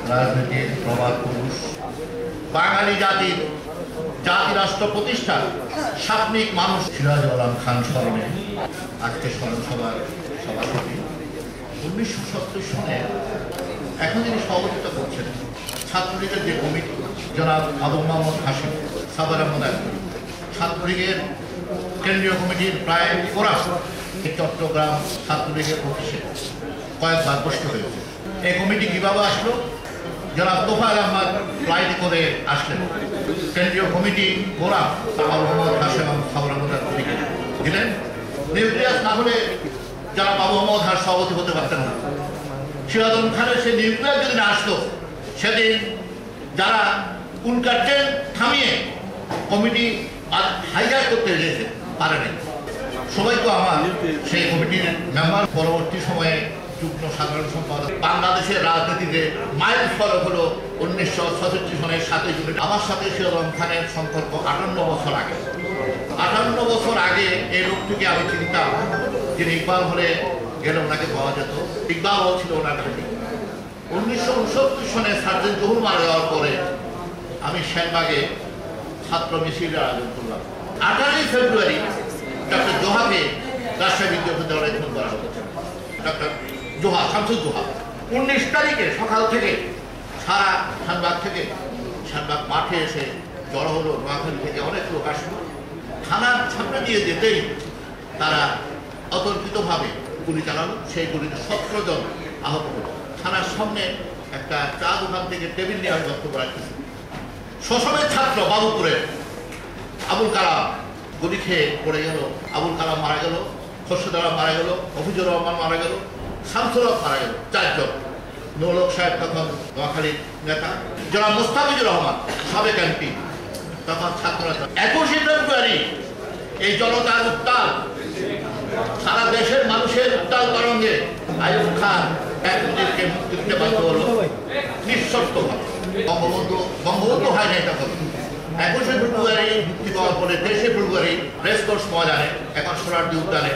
রাজনীতির প্রবাদ পুরুষ, বাঙালি জাতি রাষ্ট্র প্রতিষ্ঠার স্বপ্নিক মানুষ সিরাজুল খান স্মরণে আজকে স্মরণ সভার সভাপতি 1970 সনে এখন যিনি সভাপতিত্ব করছেন ছাত্রলীগের যে কমিটি জনাব আবু মোহাম্মদ হাশিম সাবার আহমদ, ছাত্রলীগের কেন্দ্রীয় কমিটির প্রায় কোরা চট্টগ্রাম ছাত্রলীগের অফিসে কয়েকবার বসতে হয়েছে। এই কমিটি কিভাবে আসলো? জনাব তোফায়েল আহমদ ফ্লাইটে করে আসলেন। কেন্দ্রীয় কমিটি কোরা আবু মোহাম্মদ হাশিম এবং সাবার আহমদ দিলেন। নিউক্লিয়াস না হলে জনাব আবু মোহাম্মদ হাশ সভাপতি হতে পারতেন না। সিরাজুল খানের সেই নিউক্লিয়াস যদি না আসতো, সেদিন যারা উনকাট্টেন থামিয়ে কমিটি হাইজাক করতে গিয়েছে পারেনি। সবাই তো আমার সেই কমিটির মেম্বার। পরবর্তী সময়ে যুগ্ম সাধারণ সম্পাদক। বাংলাদেশের রাজনীতিতে মাইল ফলক হলো 1966 সনের 7 জুলাই। আমার সাথে সিরাজুল খানের সম্পর্ক 58 বছর আগে। 58 বছর আগে এই লোকটিকে আমি চিনতাম। যিনি ইকবাল হলে গেলে ওনাকে পাওয়া যেত, ইকবাল হল ছিল ওনার ঘাঁটি। 1969 সনে সার্জেন্ট জহুর মারা যাওয়ার পরে আমি সেনবাগে ছাত্র মিছিলের আয়োজন করলাম। 18 ফেব্রুয়ারি ডক্টর জোহাকে রাজশাহী বিশ্ববিদ্যালয়ে খুন করা হয়েছে। ডক্টর জোহা, শামসুল জোহা। 19 তারিখে সকাল থেকে সারা শানবাগ মাঠে এসে জড়ো হলো। নোয়াখালী থেকে অনেক লোক আসলো। থানার সামনে দিয়ে যেতেই তারা অতর্কিতভাবে গুলি চালালো। সেই গুলিতে 17 জন আহত হলো। থানার সামনে একটা চা দোকান থেকে টেবিল নিয়ে আমি বক্তব্য রাখতেছি। শোষণের ছাত্র বাবুপুরের আবুল কালাম গুলি খেয়ে পড়ে গেল। আবুল কালাম মারা গেল, খসরুদ্দৌলা মারা গেল, মফিজুর রহমান মারা গেল, শামসুল হক মারা গেল। 4 জন। নৌলক সাহেব তখন নোয়াখালীর নেতা, জনাব মোস্তাফিজুর রহমান সাবেক এমপি, তখন ছাত্ররা। 21 ফেব্রুয়ারি এই জনতার উত্তাল, সারা দেশের মানুষের উত্তাল তরঙ্গে আইয়ুব খান এক মুজিবকে মুক্তি দিতে বাধ্য হলো নিঃশর্তভাবে। বঙ্গবন্ধু হয় নাই তখন। 21 ফেব্রুয়ারি মুক্তি পাওয়ার পরে 23 ফেব্রুয়ারি রেসকোর্স ময়দানে, এখন সোহরাওয়ার্দী উদ্যানে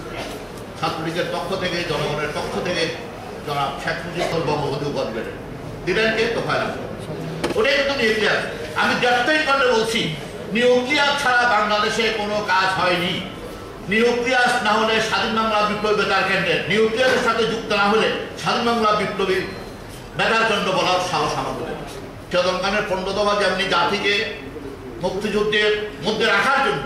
ছাত্রলীগের পক্ষ থেকে, জনগণের পক্ষ থেকে জনাব শেখ মুজিবুর বঙ্গবন্ধু পদ বেড়ে দিলেন কে? তোফায়েল আহমদ। ওটাই কিন্তু নিউক্লিয়াস। আমি ব্যবসায়িক খণ্ডে বলছি, নিউক্লিয়াস ছাড়া বাংলাদেশে কোনো কাজ হয়নি। নিউক্লিয়াস না হলে স্বাধীন বাংলা বিপ্লবী বেতার কেন্দ্রের, নিউক্লিয়াসের সাথে যুক্ত না হলে স্বাধীন বাংলা বিপ্লবী বেতার কেন্দ্র বলার সাহস আমাদের। সিরাজুল খানের 15 দফা যেমনি জাতিকে মুক্তিযুদ্ধের মধ্যে রাখার জন্য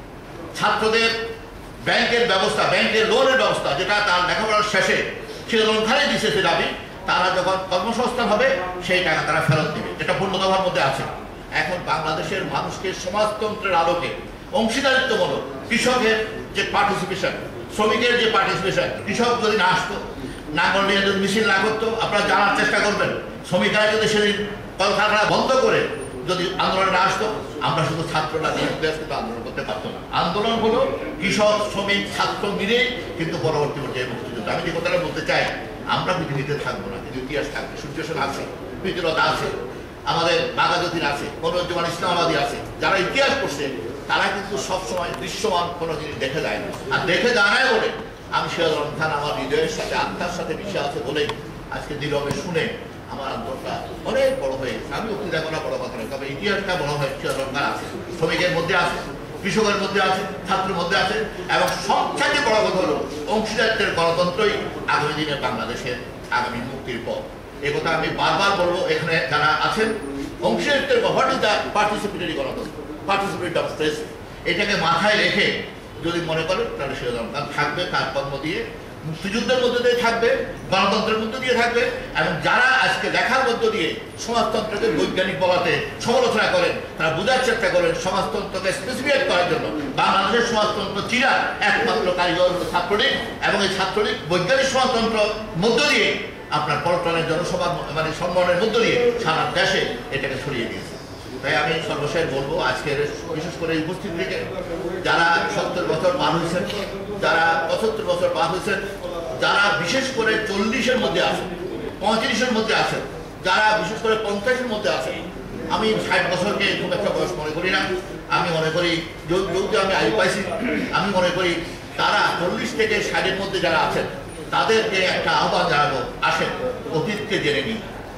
ছাত্রদের ব্যাংকের ব্যবস্থা, ব্যাংকের লোনের ব্যবস্থা, যেটা তার লেখাপড়ার শেষে সিরাজুল খানে দিচ্ছে, সে দাবি তারা যখন কর্মসংস্থান হবে সেই টাকা তারা ফেরত দেবে, যেটা 15 দফার মধ্যে আছে। এখন বাংলাদেশের মানুষকে সমাজতন্ত্রের আলোকে অংশীদারিত্বমূলক, কৃষকের যে পার্টিসিপেশন, শ্রমিকের যে পার্টিসিপেশন, কৃষক যদি না আসতো, নাঙ্গল নিয়ে যদি মিছিল না করতো, আপনারা জানার চেষ্টা করবেন, শ্রমিকরা যদি সেদিন কলকারখানা বন্ধ করে যদি আন্দোলনে না আসতো, আমরা শুধু ছাত্ররা নিউক্লিয়াস কিন্তু আন্দোলন করতে পারতো না। আন্দোলন হলো কৃষক, শ্রমিক, ছাত্র মিলে কিন্তু পরবর্তী পর্যায়ে মুক্তিযুদ্ধ। আমি যে কথাটা বলতে চাই, আমরা পৃথিবীতে থাকবো না, কিন্তু ইতিহাস থাকবে। সূর্যসেন আছে, প্রীতিলতা আছে, আমাদের বাঘাযতীন আছে, মনোজ্জমান ইসলামাবাদী আছে। যারা ইতিহাস পড়ছে তারা কিন্তু সবসময় দৃশ্যমান কোনো জিনিস দেখে যায় না। আর দেখে জানায় বলে আমি সিরাজুল খান আমার হৃদয়ের সাথে, আত্মার সাথে মিশে আছে বলেই আজকে নীরবে শুনে আমার আন্দোলনটা অনেক বড় হয়ে গেছে। আমি উক্তি দেখা বড় কথা নয়, তবে ইতিহাসটা বড় হয়। সিরাজুল খান আছে, শ্রমিকের মধ্যে আছে, কৃষকের মধ্যে আছে, ছাত্রের মধ্যে আছে, এবং সবচেয়ে বড় কথা হলো অংশীদারিত্বের গণতন্ত্রই আগামী দিনে বাংলাদেশের আগামী মুক্তির পথ। এই কথা আমি বারবার বলবো। এখানে যারা আছেন, অংশীদারিত্বের হোয়াট ইজ দ্য পার্টিসিপেটরি গণতন্ত্র, পার্টিসিপেটরি ডেমোক্রেসি, এটাকে মাথায় রেখে যদি মনে করেন তাহলে সিরাজুল খান থাকবে, তার কর্ম দিয়ে মুক্তিযুদ্ধের মধ্যে দিয়ে থাকবে, গণতন্ত্রের মধ্যে দিয়ে থাকবে। এবং যারা আজকে দেখার মধ্য দিয়ে সমাজতন্ত্রকে বৈজ্ঞানিক বলাতে সমালোচনা করেন, তারা বোঝার চেষ্টা করেন সমাজতন্ত্রকে স্পেসিফাইড করার জন্য বাংলাদেশের সমাজতন্ত্র চিরা একমাত্র কারিগর হল ছাত্রলীগ। এবং এই ছাত্রলীগ বৈজ্ঞানিক সমাজতন্ত্র মধ্য দিয়ে আপনার পল্টনের জনসভা মানে সম্মানের মধ্য দিয়ে সারা দেশে এটাকে ছড়িয়ে দিয়েছে। তাই আমি সর্বশেষ বলবো, আজকের বিশেষ করে উপস্থিত থেকে যারা 70 বছর পার হয়েছেন, যারা 75 বছর পার হয়েছেন, যারা বিশেষ করে 40-এর মধ্যে আছেন, 35-এর মধ্যে আছেন, যারা বিশেষ করে 50-এর মধ্যে আছেন, আমি 60 বছরকে খুব একটা বয়স মনে করি না। আমি মনে করি যেহেতু আমি আয়ু পাইছি, আমি মনে করি তারা 40 থেকে 60-এর মধ্যে যারা আছেন তাদেরকে একটা আহ্বান জানাবো, আসেন অতীতকে জেনে নিই,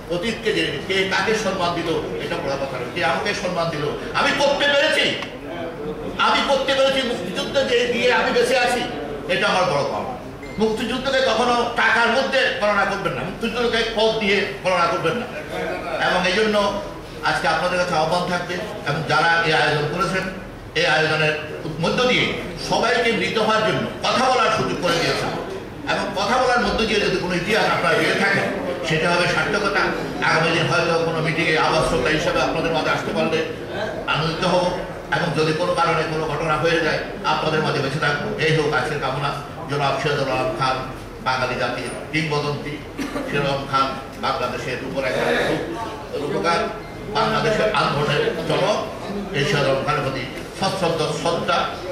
অতীতকে জেনে নিই, কে কাকে সম্মান দিল এটা বড় কথা নয়, কে আমাকে সম্মান দিল, আমি করতে পেরেছি মুক্তিযুদ্ধ দিয়ে আমি বেঁচে আছি, এটা আমার বড় পাওয়া। মুক্তিযুদ্ধকে কখনো টাকার মধ্যে গণনা করবেন না, মুক্তিযুদ্ধকে পদ দিয়ে গণনা করবেন না। এবং এই জন্য আজকে আপনাদের কাছে আহ্বান থাকবে, এবং যারা এই আয়োজন করেছেন, এই আয়োজনের মধ্য দিয়ে সবাইকে মৃত হওয়ার জন্য কথা বলার সুযোগ করে দিয়েছেন, এবং কথা বলার মধ্য দিয়ে যদি কোনো ইতিহাস আপনারা পেয়ে থাকেন সেটা হবে সার্থকতা। আগামী দিন হয়তো কোনো মিটিংয়ে আবাস শ্রোতা হিসাবে আপনাদের মাঝে আসতে পারলে আনন্দিত হব, এবং যদি কোনো কারণে কোনো ঘটনা হয়ে যায় আপনাদের মাঝে বেঁচে থাকবো। এই হোক আজকের কামনা। জনাব সিরাজুল আলম খান, বাঙালি জাতির কিংবদন্তি, সিরাজুল আলম খান বাংলাদেশের উপর একটা রূপকার, বাংলাদেশের আন্দোলনের জনক, এই সিরাজুল আলম খানের প্রতি সশ্রদ্ধ শ্রদ্ধা